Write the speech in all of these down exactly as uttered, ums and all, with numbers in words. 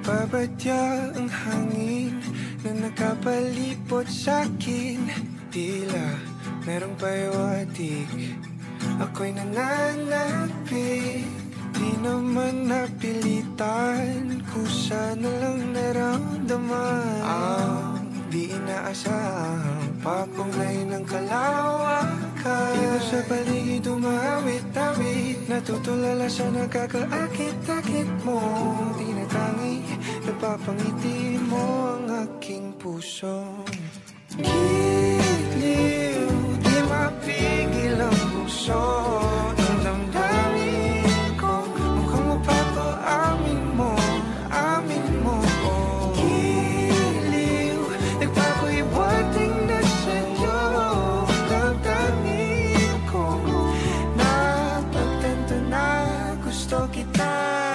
Nagbabadya ang hangin na nakapalipot sa'kin. Tila merong pahiwatig, ako'y nananapit. Di naman napilitan, kusa na lang naramdaman ang di inaasahang papunglay ng kalawakan. Iba sa paligid umawit-awit, natutulala sa nakakaakit-akit mo. Tinatangi, napapangiti mo ang aking puso. Giliw, di mapigil ang puso. Ang damdamin ko, mukhang mapapaamin mo, amin mo. Giliw, nagpapahiwating na sa'yo. Ang damdamin ko, napagtanto na gusto kita.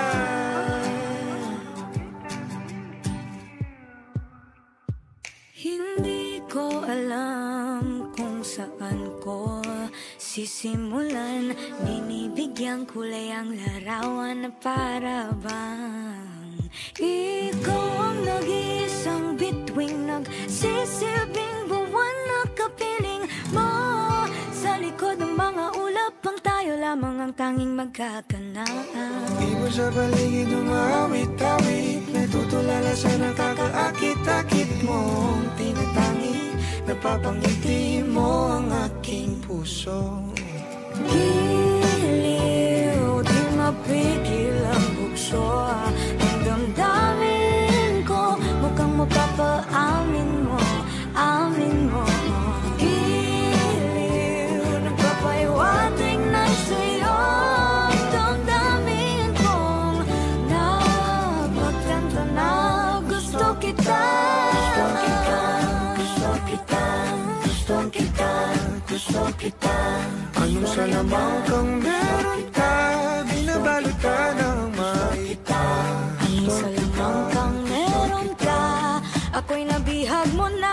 Hindi ko alam kung saan ko sisimulan. Binibigyan kulay ang larawan na para bang ikaw ang nag-iisang bituing, nagsisilbing buwan na kapiling mo. Sa likod ng mga ulap, ang tayo lamang ang tanging magkakanaan. Iba sa paligid umawit-awit, natutulala sa nakakaakit-akit mo. Tinatangi, napapangiti mo ang aking puso. Giliw, di mapigil ang bukso. Ang damdamin ko, mukhang mapapaamin mo, amin mo. Giliw, nagpapahiwatig na sa'yo. Ang damdamin kong napagtanto na gusto kita. Gusto kita, gusto kita, gusto kita. Anong salamang kang meron ka, binabalot ka ng makita. Anong salamang kang meron ka, ako'y nabihag mo na.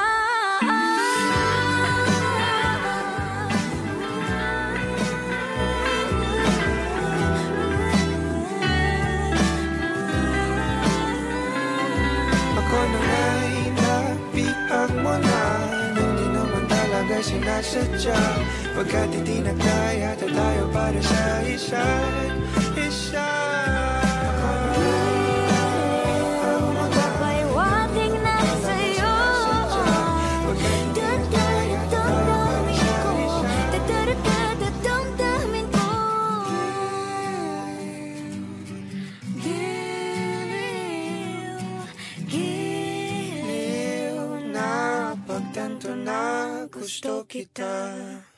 Ako na nga'y nabihag mo na, nang di naman talaga sinasadya. Pagkat hindi nagdaya tayo para sa isa't isa. Magpapahiwatig na sa'yo. Damdamin ko, damdamin ko. Giliw, giliw, Napagtanto na gusto kita.